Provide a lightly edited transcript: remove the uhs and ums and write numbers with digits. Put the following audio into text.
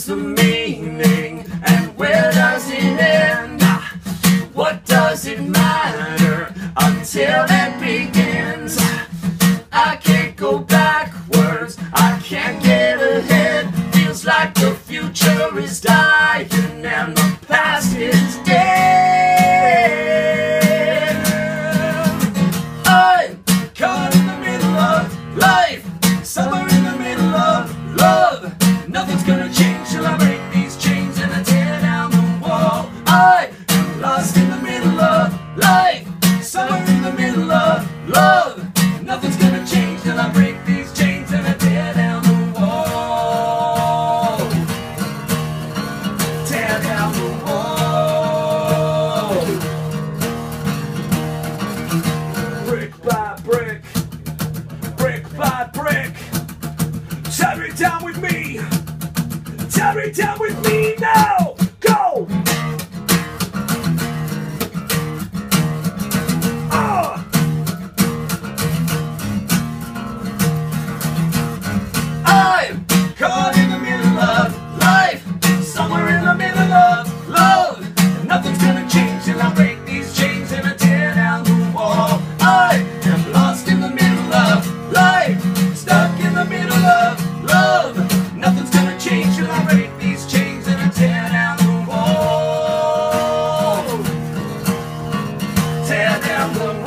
the meaning and where does it end? What does it matter until it begins? I can't go backwards, I can't get ahead. Feels like the future is dying and the past is dead. I'm caught in the middle of life, somewhere in the middle of love. Nothing's gonna change till I break these chains and I tear down the wall. I am lost in the middle of life, somewhere in the middle of love. Nothing's gonna change till I break these chains and I tear down the wall. Tear down the wall. Brick by brick, brick by brick. Tear it down with me. Tear it down with me now. Go. I'm caught in the middle of life, somewhere in the middle of love. Nothing's gonna change till I break these chains and I tear down the wall. I am lost in the middle of life, stuck in the middle of love. Nothing's gonna change till I break these chains and I tear down the wall. Tear down the wall.